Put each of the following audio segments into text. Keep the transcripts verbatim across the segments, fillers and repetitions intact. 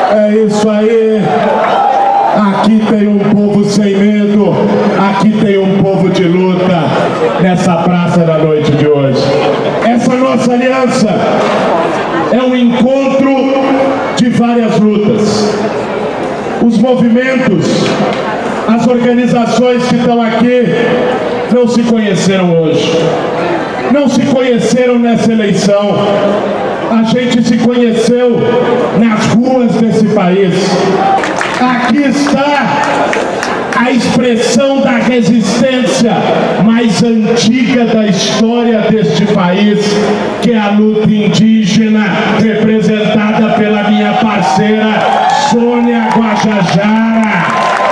É isso aí. Aqui tem um povo sem medo. Aqui tem um povo de luta nessa praça da noite de hoje. Essa nossa aliança é um encontro de várias lutas. Os movimentos, as organizações que estão aqui não se conheceram hoje. Não se conheceram nessa eleição. A gente se conheceu nas ruas desse país. Aqui está a expressão da resistência mais antiga da história deste país, que é a luta indígena, representada pela minha parceira Sônia Guajajara.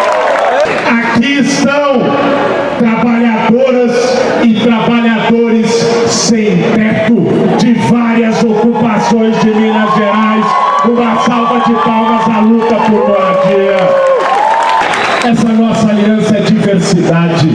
Aqui estão trabalhadoras e trabalhadores sem teto de várias ocupações de Minas Gerais. Uma salva de palmas à luta por moradia. Essa nossa aliança é diversidade.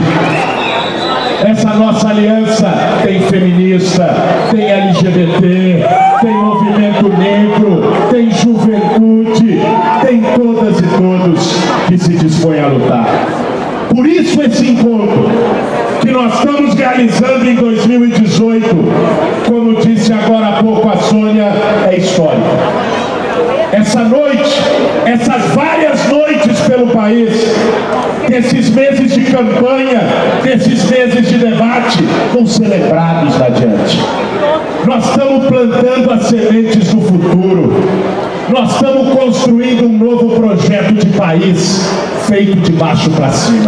Essa nossa aliança tem feminista, tem L G B T, tem movimento negro, tem juventude, tem todas e todos que se dispõem a lutar. Por isso esse encontro que nós estamos realizando em dois mil e dezoito, como disse agora há pouco a Sônia, é histórico. Essa noite, essas várias noites pelo país, desses meses de campanha, desses meses de debate, vão ser lembrados adiante. Nós estamos plantando as sementes do futuro. Nós estamos construindo um novo projeto de país feito de baixo para cima.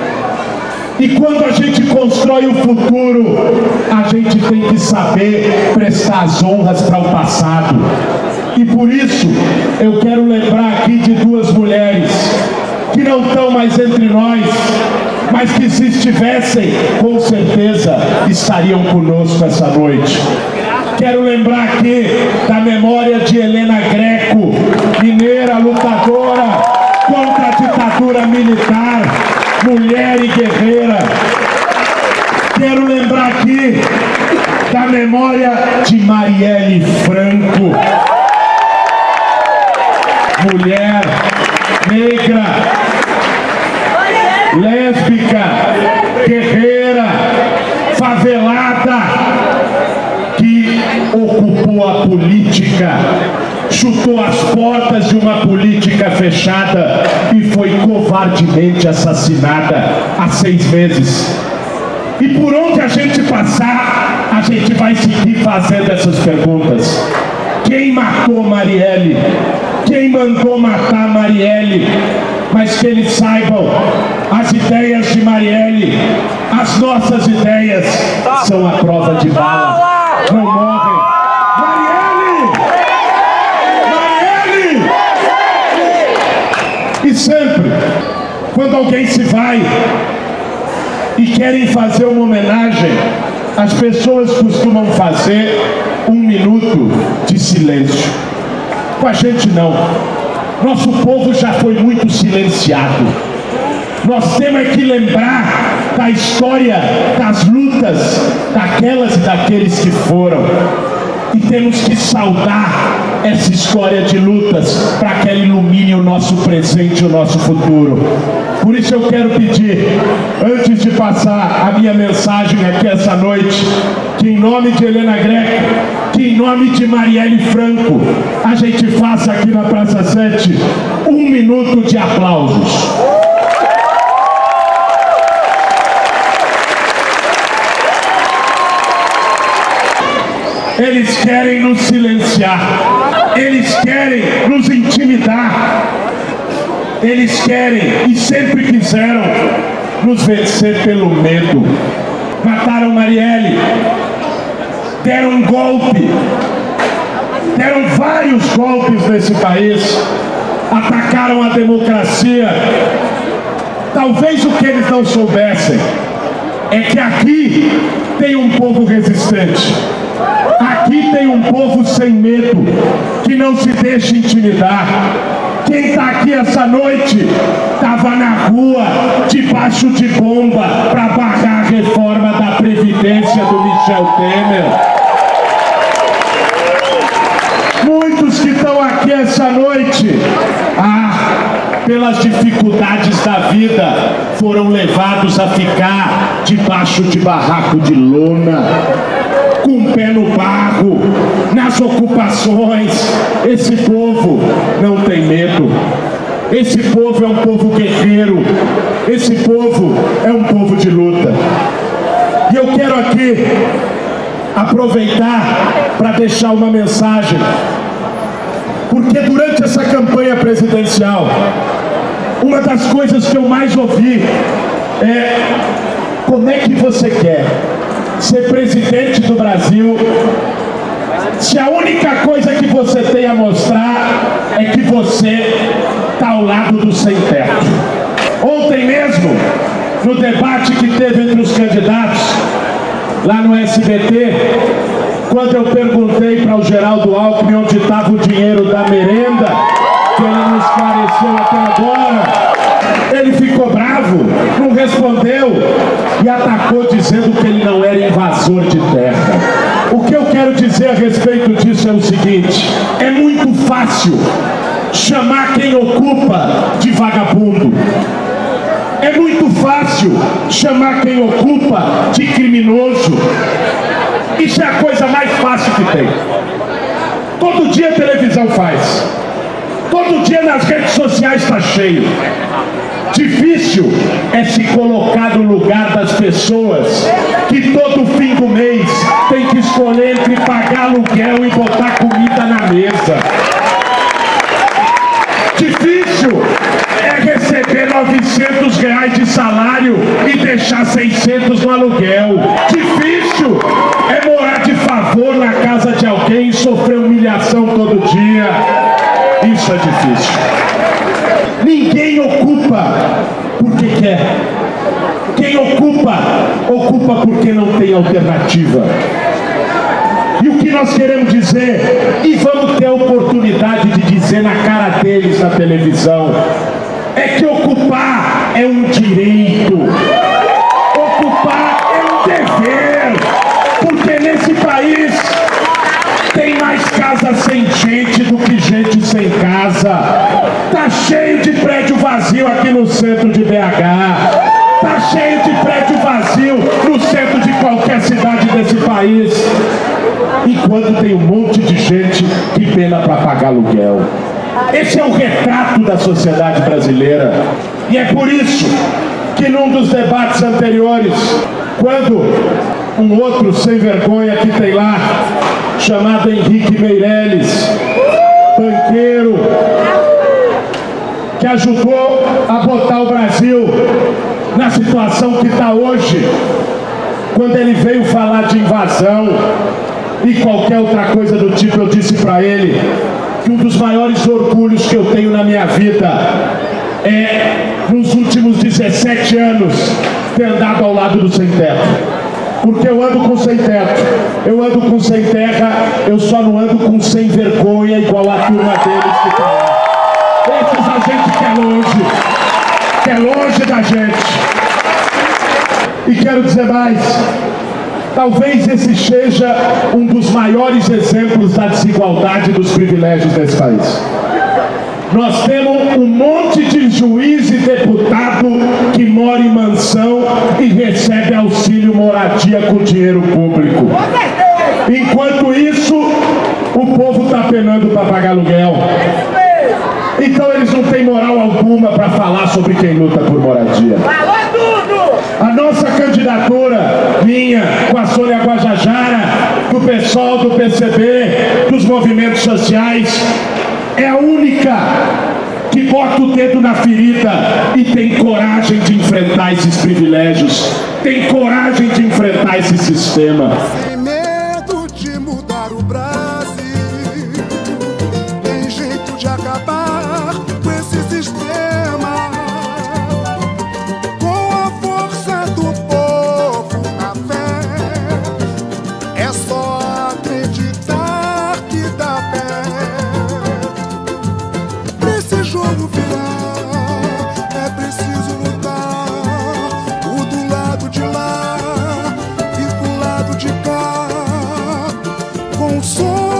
E quando a gente constrói o futuro, a gente tem que saber prestar as honras para o passado. E por isso, eu quero lembrar aqui de duas mulheres que não estão mais entre nós, mas que se estivessem, com certeza, estariam conosco essa noite. Quero lembrar aqui da memória de Helena Greco, mineira, lutadora contra a ditadura militar, mulher e guerreira. Quero lembrar aqui da memória de Marielle Franco, mulher negra, lésbica, guerreira, favelada, que ocupou a política, chutou as portas de uma política fechada e foi covardemente assassinada há seis meses. E por onde a gente passar, a gente vai seguir fazendo essas perguntas. Quem matou Marielle? Quem mandou matar Marielle? Mas que eles saibam, as ideias de Marielle, as nossas ideias, são a prova de bala. Não morrem. Marielle! Marielle! E sempre, quando alguém se vai e querem fazer uma homenagem, as pessoas costumam fazer um minuto de silêncio. Com a gente não. Nosso povo já foi muito silenciado. Nós temos que lembrar da história, das lutas, daquelas e daqueles que foram. E temos que saudar essa história de lutas para que ela ilumine o nosso presente e o nosso futuro. Por isso eu quero pedir, antes de passar a minha mensagem aqui essa noite, que em nome de Helena Greco, que em nome de Marielle Franco, a gente faça aqui na Praça sete um minuto de aplausos. Eles querem nos silenciar, eles querem nos intimidar, eles querem e sempre quiseram nos vencer pelo medo. Mataram Marielle, deram um golpe, deram vários golpes nesse país, atacaram a democracia. Talvez o que eles não soubessem é que aqui tem um povo resistente. Aqui tem um povo sem medo, que não se deixa intimidar. Quem está aqui essa noite estava na rua, debaixo de bomba, para barrar a reforma da Previdência do Michel Temer. Muitos que estão aqui essa noite pelas dificuldades da vida, foram levados a ficar debaixo de barraco de lona, com o pé no barro, nas ocupações. Esse povo não tem medo. Esse povo é um povo guerreiro. Esse povo é um povo de luta. E eu quero aqui aproveitar para deixar uma mensagem, porque durante essa campanha presidencial, uma das coisas que eu mais ouvi é: como é que você quer ser presidente do Brasil se a única coisa que você tem a mostrar é que você está ao lado do sem-teto? Ontem mesmo, no debate que teve entre os candidatos, lá no S B T, quando eu perguntei para o Geraldo Alckmin onde estava o dinheiro da merenda, que ele não esclareceu até agora, ele ficou bravo, não respondeu e atacou dizendo que ele não era invasor de terra. O que eu quero dizer a respeito disso é o seguinte: é muito fácil chamar quem ocupa de vagabundo. É muito fácil chamar quem ocupa de criminoso. Isso é a coisa mais fácil que tem. Todo dia a televisão faz. Todo dia nas redes sociais está cheio. Difícil é se colocar no lugar das pessoas que todo fim do mês tem que escolher entre pagar aluguel e botar comida na mesa. Difícil é receber novecentos reais de salário e deixar seiscentos no aluguel. Difícil é morar de favor na casa de alguém e sofrer humilhação todo dia. Isso é difícil. Ninguém ocupa porque quer. Quem ocupa, ocupa porque não tem alternativa. E o que nós queremos dizer, e vamos ter a oportunidade de dizer na cara deles na televisão, é que ocupar é um direito. Ocupar é um dever. Porque nesse país tem mais casa sem gente do que gente sem casa. Tá cheio de prédio vazio aqui no centro de B H. Tá cheio de prédio vazio no centro de qualquer cidade desse país. Enquanto tem um monte de gente que pena para pagar aluguel. Esse é o retrato da sociedade brasileira. E é por isso que num dos debates anteriores, quando um outro sem vergonha que tem lá, chamado Henrique Meirelles, banqueiro, que ajudou a botar o Brasil na situação que está hoje, quando ele veio falar de invasão e qualquer outra coisa do tipo, eu disse para ele que um dos maiores orgulhos que eu tenho na minha vida é, nos últimos dezessete anos, ter andado ao lado do sem-teto. Porque eu ando com sem-teto, eu ando com sem terra, eu só não ando com sem vergonha igual a turma deles que tá lá. Esses a gente quer longe, quer longe da gente. E quero dizer mais, talvez esse seja um dos maiores exemplos da desigualdade dos privilégios desse país. Nós temos um monte de juiz e deputado que mora em mansão e recebe auxílio moradia com dinheiro público. Enquanto isso, o povo está penando para pagar aluguel. Então eles não têm moral alguma para falar sobre quem luta por moradia. A nossa candidatura, minha, com a Sônia Guajajara, do PSOL, do P C B, dos movimentos sociais, é a única que bota o dedo na ferida e tem coragem de enfrentar esses privilégios, tem coragem de enfrentar esse sistema. Sem medo de mudar o Brasil, tem jeito de acabar com esse sistema. Com a força do povo na fé, é só acreditar que dá pé. Esse jogo virar, é preciso lutar, o do lado de lá e do lado de cá, com o som